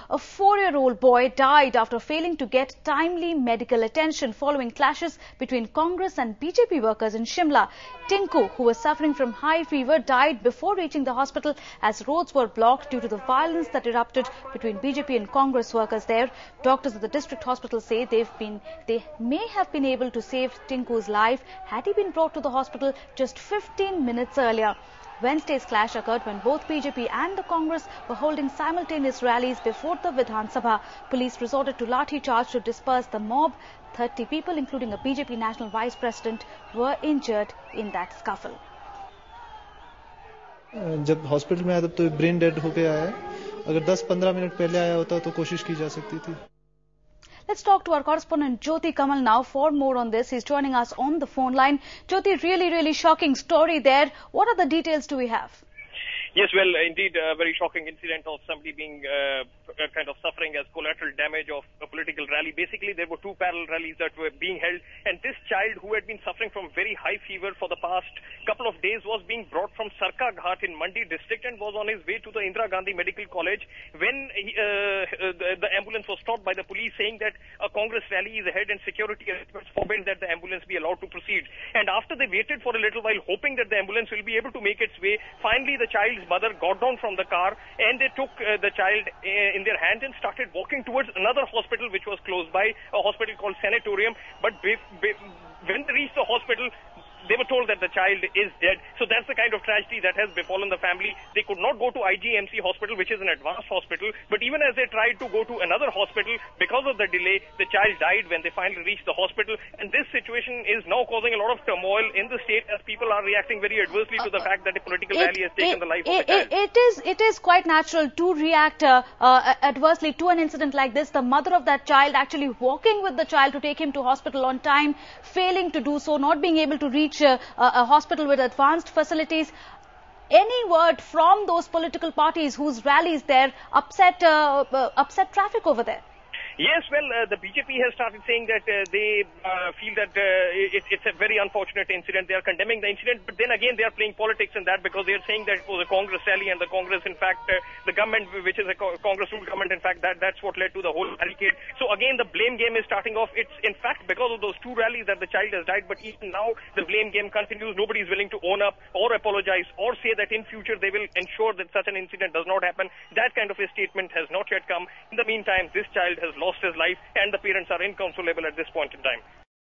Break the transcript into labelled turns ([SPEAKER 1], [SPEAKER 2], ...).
[SPEAKER 1] A 4-year-old boy died after failing to get timely medical attention following clashes between Congress and BJP workers in Shimla. Tinku, who was suffering from high fever, died before reaching the hospital as roads were blocked due to the violence that erupted between BJP and Congress workers there. Doctors at the district hospital say they may have been able to save Tinku's life had he been brought to the hospital just 15 minutes earlier. Wednesday's clash occurred when both BJP and the Congress were holding simultaneous rallies before the Vidhan Sabha. Police resorted to lathi charge to disperse the mob. 30 people, including a BJP national vice president, were injured in that scuffle.
[SPEAKER 2] जब hospital में आया तब तो brain dead होके आया है। अगर 10-15 minute पहले आया होता तो कोशिश की जा सकती थी।
[SPEAKER 1] Let's talk to our correspondent Jyoti Kamal now for more on this. He's joining us on the phone line. Jyoti, really shocking story there. What are the details do we have?
[SPEAKER 3] Yes, well, indeed, a very shocking incident of somebody being kind of suffering as collateral damage of a political rally. Basically, there were two parallel rallies that were being held, and this child who had been suffering from very high fever for the past couple of days was being brought from Sarka Ghat in Mandi district and was on his way to the Indira Gandhi Medical College when the ambulance was stopped by the police, saying that a Congress rally is ahead and security arrangements forbid that the ambulance be allowed to proceed. And after they waited for a little while, hoping that the ambulance will be able to make its way, finally the child's mother got down from the car and they took the child in their hands and started walking towards another hospital which was close by, a hospital called Sanatorium. But when they reached the hospital, they were told that the child is dead. So that's the kind of tragedy that has befallen the family. They could not go to IGMC hospital, which is an advanced hospital. But even as they tried to go to another hospital, because of the delay, the child died when they finally reached the hospital. And this situation is now causing a lot of turmoil in the state as people are reacting very adversely to the fact that a political rally has taken the life of a child.
[SPEAKER 1] It is quite natural to react adversely to an incident like this. The mother of that child actually walking with the child to take him to hospital on time, failing to do so, not being able to reach a hospital with advanced facilities. Any word from those political parties whose rallies there upset traffic over there?
[SPEAKER 3] Yes, well, the BJP has started saying that they feel that it's a very unfortunate incident. They are condemning the incident, but then again they are playing politics in that because they are saying that it was a Congress rally and the Congress, in fact, the government, which is a Congress-ruled government, in fact, that's what led to the whole barricade. So again, the blame game is starting off. It's in fact because of those two rallies that the child has died, but even now the blame game continues. Nobody is willing to own up or apologize or say that in future they will ensure that such an incident does not happen. That kind of a statement has not yet come. In the meantime, this child has lost his life and the parents are inconsolable at this point in time.